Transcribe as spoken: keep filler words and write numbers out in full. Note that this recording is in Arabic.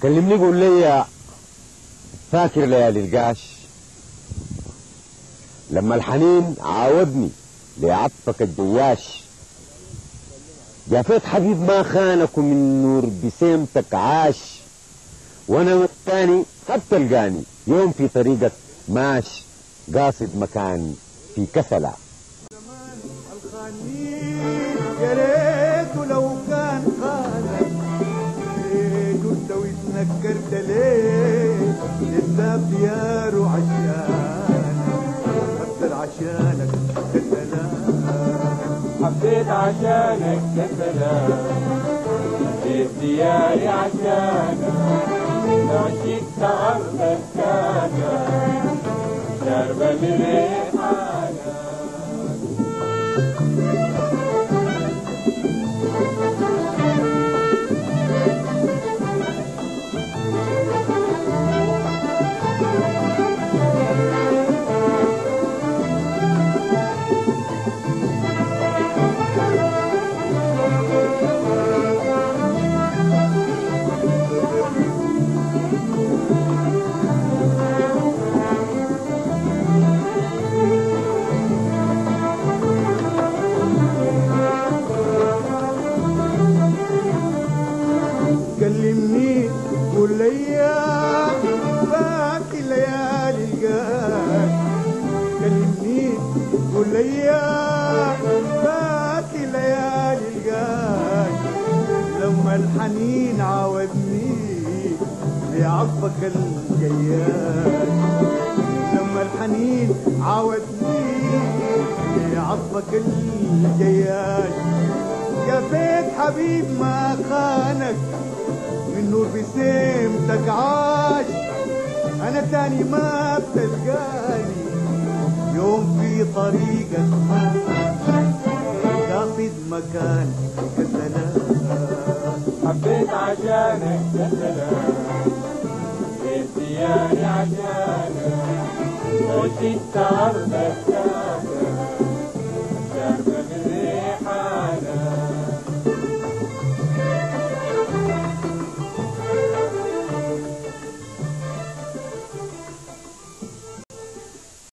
كلمني قول لي، فاكر ليالي القاش لما الحنين عاودني لعطفك الجياش؟ جافيت حبيب ما خانك ومن نور بسيمتك عاش، وانا والتاني قد تلقاني يوم في طريقك ماش، قاصد مكان في كسلة. يا ريت لو كان خانك، ليه قلت واتنكرت ليه؟ لسه بدياره عشانك، اكتر عشانك كسلان، حبيت عشانك كسلان، حبيت دياري عشانك، عشقت أرضك كانك، شاربة من ريحانك. كلمني قول لي فات الليالي القاش، كلمني قول لي فات الليالي القاش، لما الحنين عاودني لعطفك الجياش، لما الحنين عاودني لعطفك الجياش، جفيت حبيب ما خانك من نور بسيمتك عاش، انا تاني ما بتلقاني يوم في طريقك قاصد مكان كسلان، حبيت عشانك كسلان، حبيت دياري عشانك، عشقت أرضك